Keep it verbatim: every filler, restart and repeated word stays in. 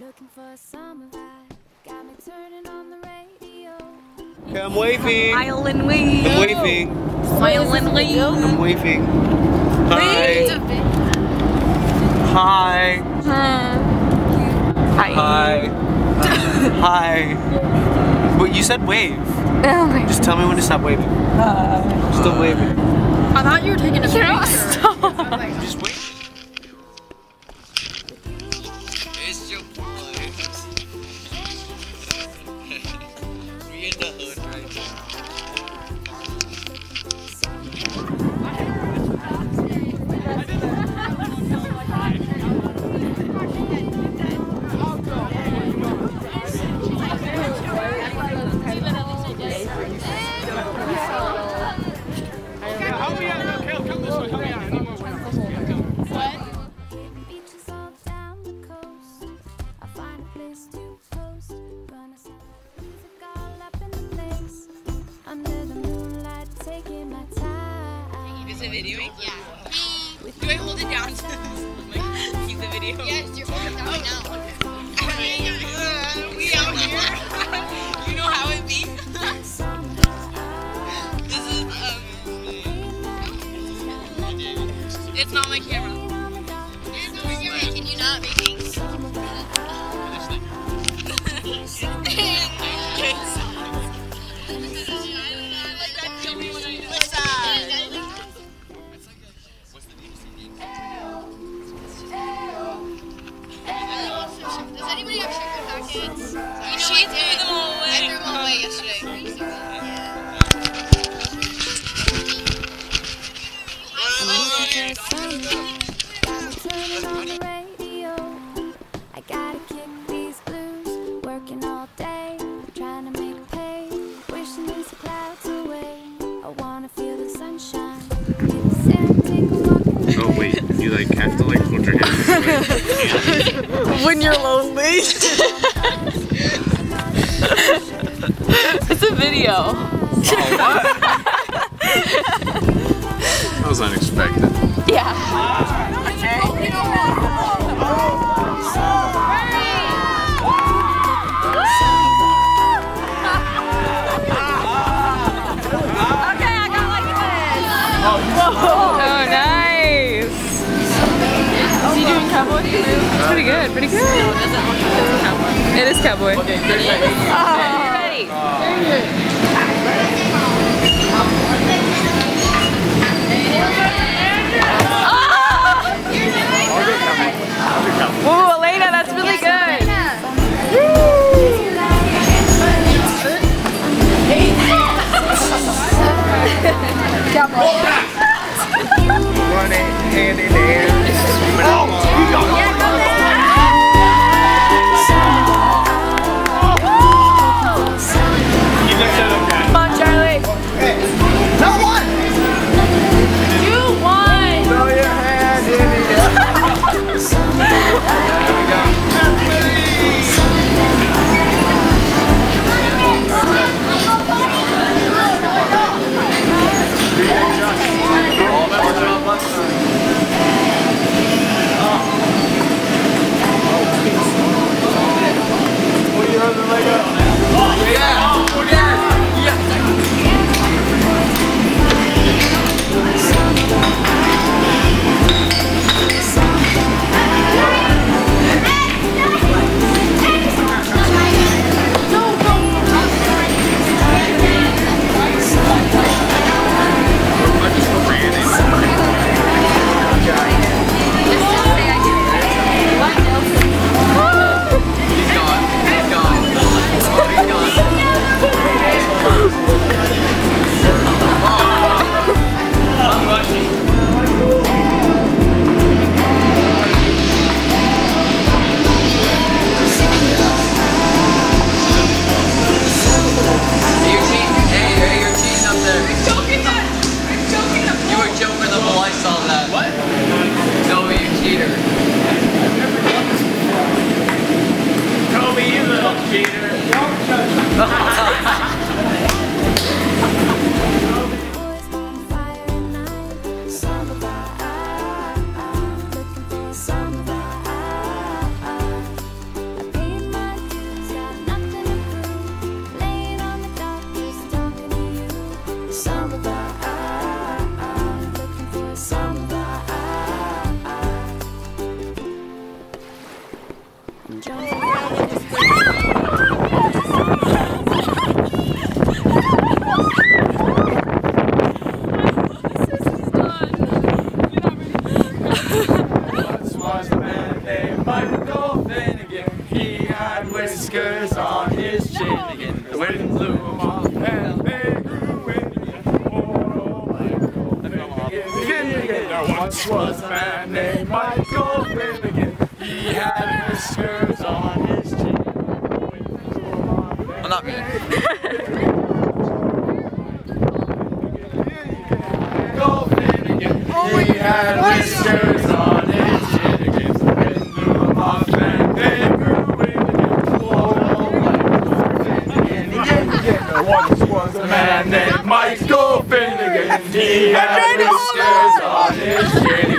looking for a summer vibe. Got me turning on the radio. Okay, I'm waving. Smile and wave. I'm waving. Smile and wave. I'm waving. Hi. Hi. Hi. Hi. Hi. Wait, you said wave. Oh my Just tell me when to stop waving. Uh, Still waving. I thought you were taking a picture. Stop. Just wait. It's your boy. We in the hood right videoing? Yeah. Do I hold it down? Keep the video? Yes, you're holding it down right now. We out here. You know how it be? This is, um... it's not my camera. Can you not make things? She threw them all away. I threw them all away yesterday. I gotta kick these blues, working all day, trying to make pay, wishing these clouds away. I wanna feel the sunshine. Oh wait, you like have to like hold your hands. When you're lonely. It's a video. Oh, what? That was unexpected. Yeah. Okay, I got like this. Oh, nice. Is he doing cowboy? It's pretty good, pretty good. It is cowboy. Okay, ready? Oh. Ready. Very good. Ooh, Elena, that's really good. Run it hand in hand. Come on, Charlie. No one. You won. Throw your hand in the air. There we go. I Whiskers on his chin again. The wind blew him off and they grew in again. Oh, Michael Finnegan again. There once was a man named Michael Finnegan. He had whiskers on his chin. I'm not me. Michael Finnegan. He had whiskers on his chin again. The wind blew him off and they grew in again. There once was a man named Michael Finnegan. He had whiskers on his chin.